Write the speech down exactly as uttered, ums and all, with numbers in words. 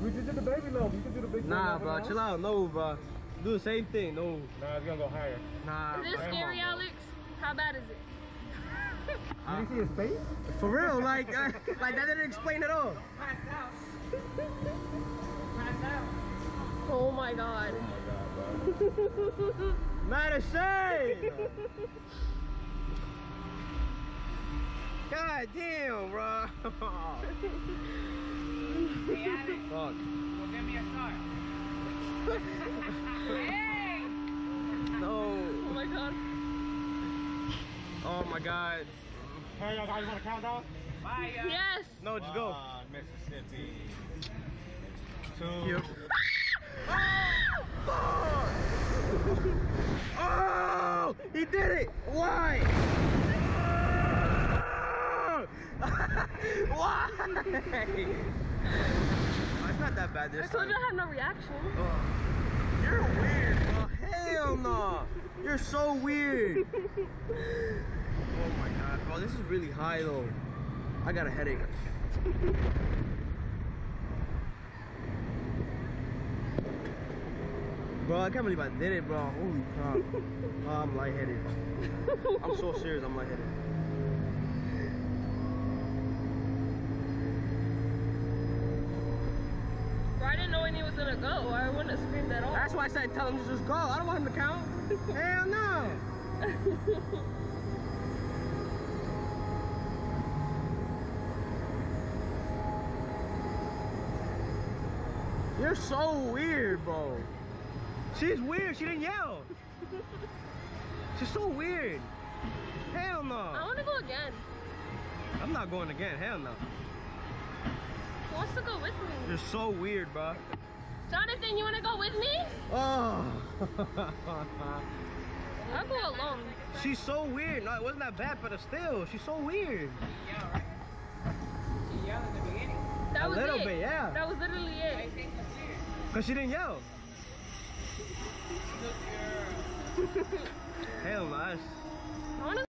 We just did the baby level. You can do the big Nah, bro, chill out. No, bro. Do the same thing. No. Nah, it's gonna go higher. Nah. Is this bro. scary, Alex? How bad is it? Did you see his face? For real, like, uh, like that didn't explain at all. Passed out. Passed out. Oh my god. Oh my god, bro. Madison! God damn, bro. Hey, Alex. Fuck. Go get me a start. Hey! No. Oh my god. Oh my god. Hey, y'all guys want to count down? Bye, y'all. Yes. No, just go. One, Mississippi. Two. Yep. Oh! He did it! Why? Why? It's not that bad this I told time. you I had no reaction. Oh, you're weird, bro. Hell no. You're so weird. Oh my god, bro. This is really high though. I got a headache. Bro, I can't believe I did it, bro. Holy crap. Oh, I'm lightheaded. I'm so serious, I'm lightheaded. Bro, I didn't know when he was gonna go, or I wouldn't have screamed at all. That's why I said tell him to just go. I don't want him to count. Hell no. You're so weird, bro. She's weird. She didn't yell. She's so weird. Hell I no. want to go again. I'm not going again. Hell no. Who wants to go with me? You're so weird, bro. Jonathan, you want to go with me? Oh. I'll go alone. She's so weird. No, it wasn't that bad, but still, she's so weird. Yeah, right? She yelled in the beginning. That A was little it. bit, yeah. That was literally I it. think it's weird. Because she didn't yell. Good girl. Hell no. That's- I want to